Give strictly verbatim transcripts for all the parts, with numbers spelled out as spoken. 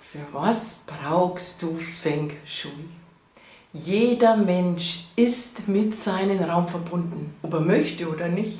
Für was brauchst du Feng Shui? Jeder Mensch ist mit seinem Raum verbunden, ob er möchte oder nicht.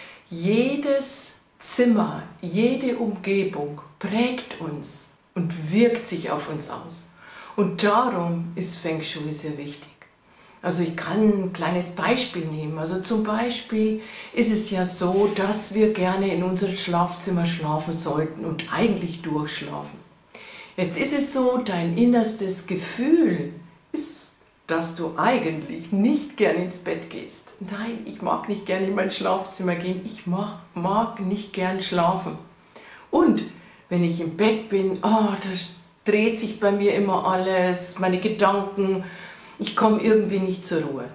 Jedes Zimmer, jede Umgebung prägt uns und wirkt sich auf uns aus. Und darum ist Feng Shui sehr wichtig. Also ich kann ein kleines Beispiel nehmen. Also zum Beispiel ist es ja so, dass wir gerne in unserem Schlafzimmer schlafen sollten und eigentlich durchschlafen. Jetzt ist es so, dein innerstes Gefühl ist, dass du eigentlich nicht gern ins Bett gehst. Nein, ich mag nicht gern in mein Schlafzimmer gehen, ich mag, mag nicht gern schlafen. Und wenn ich im Bett bin, oh, da dreht sich bei mir immer alles, meine Gedanken, ich komme irgendwie nicht zur Ruhe.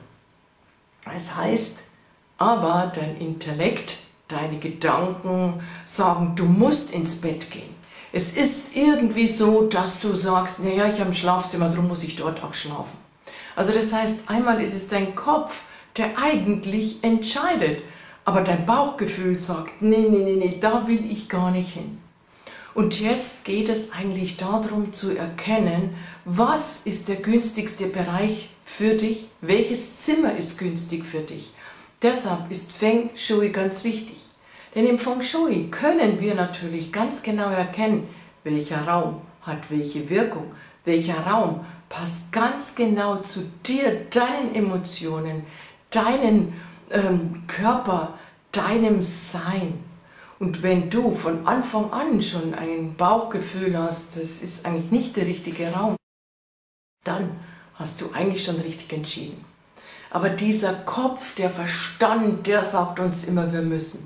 Das heißt, aber dein Intellekt, deine Gedanken sagen, du musst ins Bett gehen. Es ist irgendwie so, dass du sagst, naja, ich habe ein Schlafzimmer, darum muss ich dort auch schlafen. Also das heißt, einmal ist es dein Kopf, der eigentlich entscheidet, aber dein Bauchgefühl sagt, nee, nee, nee, nee, da will ich gar nicht hin. Und jetzt geht es eigentlich darum zu erkennen, was ist der günstigste Bereich für dich, welches Zimmer ist günstig für dich. Deshalb ist Feng Shui ganz wichtig. Denn im Feng Shui können wir natürlich ganz genau erkennen, welcher Raum hat welche Wirkung, welcher Raum passt ganz genau zu dir, deinen Emotionen, deinem ähm, Körper, deinem Sein. Und wenn du von Anfang an schon ein Bauchgefühl hast, das ist eigentlich nicht der richtige Raum, dann hast du eigentlich schon richtig entschieden. Aber dieser Kopf, der Verstand, der sagt uns immer, wir müssen.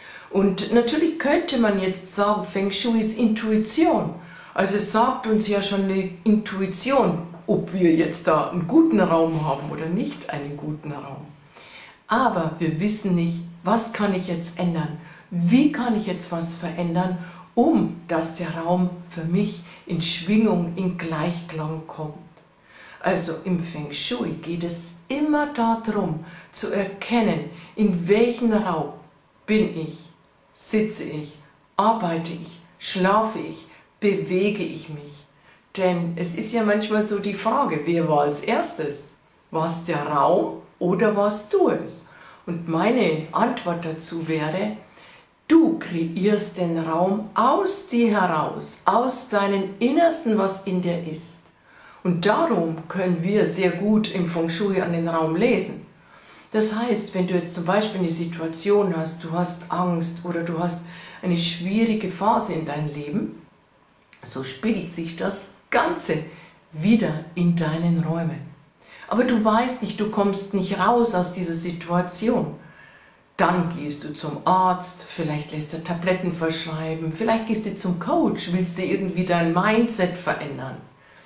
Und natürlich könnte man jetzt sagen, Feng Shui ist Intuition. Also es sagt uns ja schon eine Intuition, ob wir jetzt da einen guten Raum haben oder nicht einen guten Raum. Aber wir wissen nicht, was kann ich jetzt ändern? Wie kann ich jetzt was verändern, um dass der Raum für mich in Schwingung, in Gleichklang kommt? Also im Feng Shui geht es immer darum, zu erkennen, in welchem Raum bin ich, sitze ich, arbeite ich, schlafe ich, bewege ich mich. Denn es ist ja manchmal so die Frage, wer war als erstes? War es der Raum oder warst du es? Und meine Antwort dazu wäre, du kreierst den Raum aus dir heraus, aus deinem Innersten, was in dir ist. Und darum können wir sehr gut im Feng Shui an den Raum lesen. Das heißt, wenn du jetzt zum Beispiel eine Situation hast, du hast Angst oder du hast eine schwierige Phase in deinem Leben, so spiegelt sich das Ganze wieder in deinen Räumen. Aber du weißt nicht, du kommst nicht raus aus dieser Situation. Dann gehst du zum Arzt, vielleicht lässt er Tabletten verschreiben, vielleicht gehst du zum Coach, willst du irgendwie dein Mindset verändern.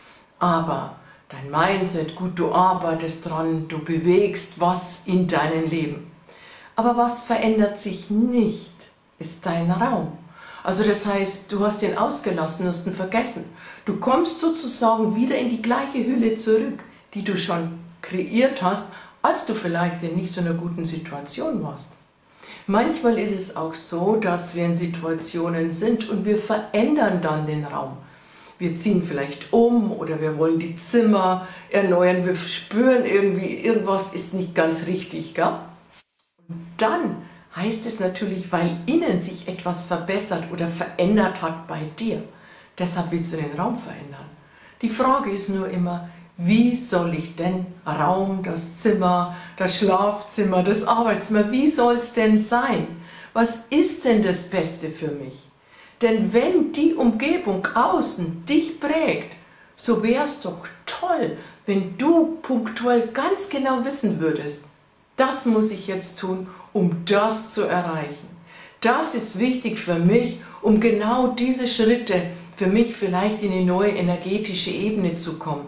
Aber dein Mindset, gut, du arbeitest dran, du bewegst was in deinem Leben. Aber was verändert sich nicht, ist dein Raum. Also das heißt, du hast ihn ausgelassen, hast ihn vergessen. Du kommst sozusagen wieder in die gleiche Hülle zurück, die du schon kreiert hast, als du vielleicht in nicht so einer guten Situation warst. Manchmal ist es auch so, dass wir in Situationen sind und wir verändern dann den Raum. Wir ziehen vielleicht um oder wir wollen die Zimmer erneuern, wir spüren irgendwie, irgendwas ist nicht ganz richtig, gell? Und dann heißt es natürlich, weil innen sich etwas verbessert oder verändert hat bei dir. Deshalb willst du den Raum verändern. Die Frage ist nur immer, wie soll ich denn Raum, das Zimmer, das Schlafzimmer, das Arbeitszimmer, wie soll es denn sein? Was ist denn das Beste für mich? Denn wenn die Umgebung außen dich prägt, so wäre es doch toll, wenn du punktuell ganz genau wissen würdest, das muss ich jetzt tun, um das zu erreichen. Das ist wichtig für mich, um genau diese Schritte für mich vielleicht in eine neue energetische Ebene zu kommen.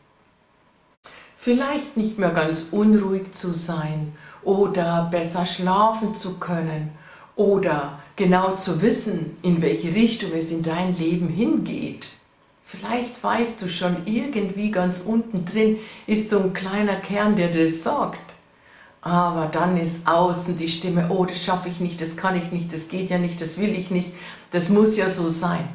Vielleicht nicht mehr ganz unruhig zu sein oder besser schlafen zu können oder genau zu wissen, in welche Richtung es in dein Leben hingeht. Vielleicht weißt du schon, irgendwie ganz unten drin ist so ein kleiner Kern, der dir das sagt. Aber dann ist außen die Stimme, oh, das schaffe ich nicht, das kann ich nicht, das geht ja nicht, das will ich nicht, das muss ja so sein.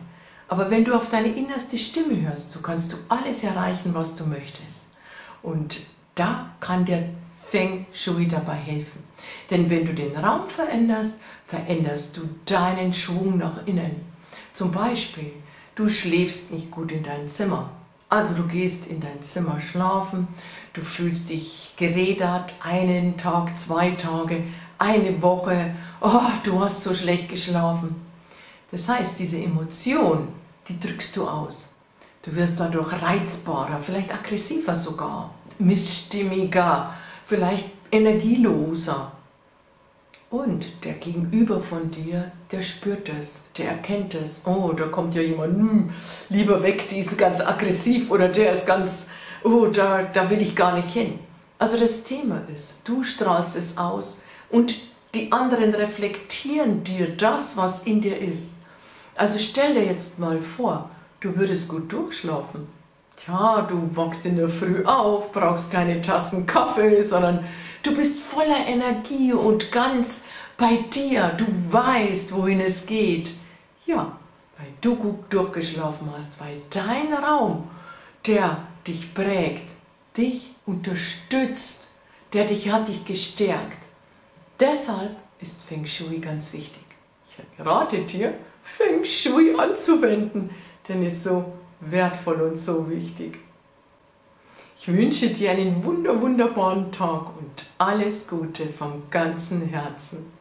Aber wenn du auf deine innerste Stimme hörst, so kannst du alles erreichen, was du möchtest. Und da kann dir Feng Shui dabei helfen. Denn wenn du den Raum veränderst, veränderst du deinen Schwung nach innen. Zum Beispiel, du schläfst nicht gut in deinem Zimmer. Also du gehst in dein Zimmer schlafen, du fühlst dich gerädert, einen Tag, zwei Tage, eine Woche, oh, du hast so schlecht geschlafen. Das heißt, diese Emotion, die drückst du aus. Du wirst dadurch reizbarer, vielleicht aggressiver sogar, missstimmiger, vielleicht energieloser. Und der Gegenüber von dir, der spürt es, der erkennt es. Oh, da kommt ja jemand, hm, lieber weg, die ist ganz aggressiv oder der ist ganz, oh, da, da will ich gar nicht hin. Also das Thema ist, du strahlst es aus und die anderen reflektieren dir das, was in dir ist. Also stell dir jetzt mal vor, du würdest gut durchschlafen. Tja, du wachst in der Früh auf, brauchst keine Tassen Kaffee, sondern du bist voller Energie und ganz bei dir. Du weißt, wohin es geht. Ja, weil du gut durchgeschlafen hast, weil dein Raum, der dich prägt, dich unterstützt, der dich hat dich gestärkt. Deshalb ist Feng Shui ganz wichtig. Ich rate dir, Feng Shui anzuwenden, denn es ist so wertvoll und so wichtig. Ich wünsche dir einen wunder, wunderbaren Tag und alles Gute vom ganzen Herzen.